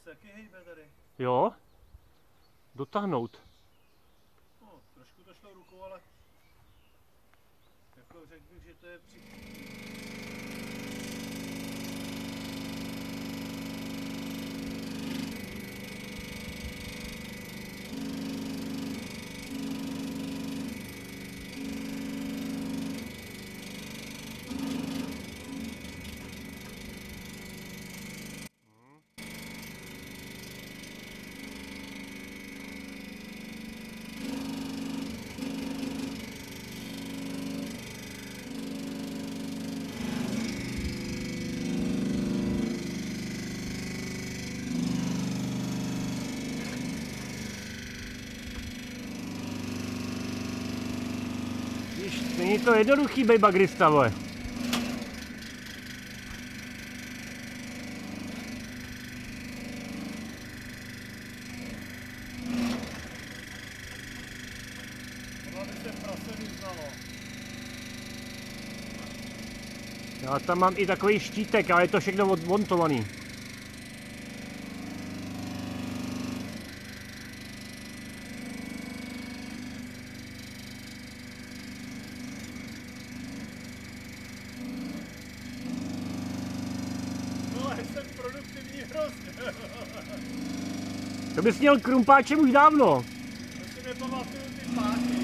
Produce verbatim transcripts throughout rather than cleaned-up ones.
se taky hejbe tady. Jo? Dotáhnout. No, trošku to šlo rukou, ale jako řekl bych, že to je při... Není to jednoduchý bej bagrista, vole. Tohle by se prase vyznalo. Já tam mám i takový štítek, ale je to všechno odmontovaný. Jsem produktivní hrozně. To bys měl krumpáčem už dávno. Já si nepamatuju ty páky.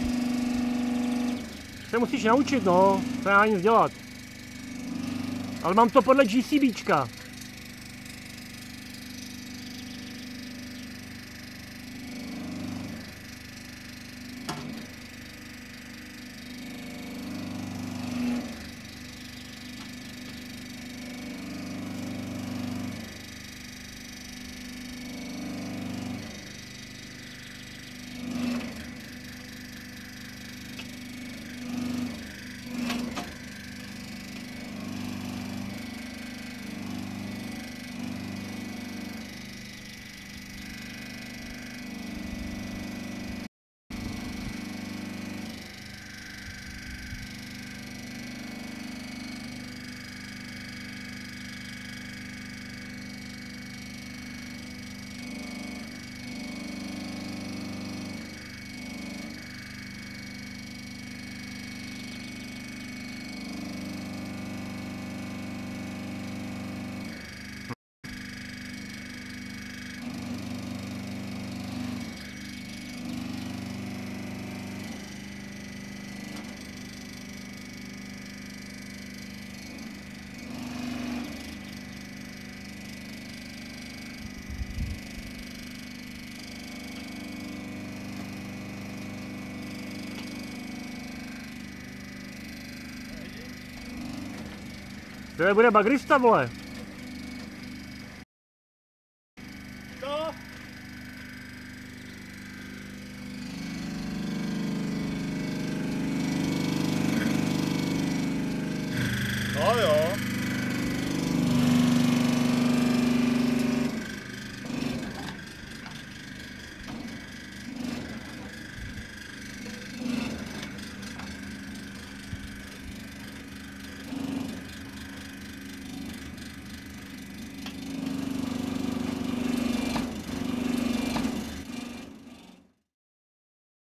Se musíš naučit, no. To nedá nic dělat. Ale mám to podle GCBčka. To bude bagrista, vole. To? No jo.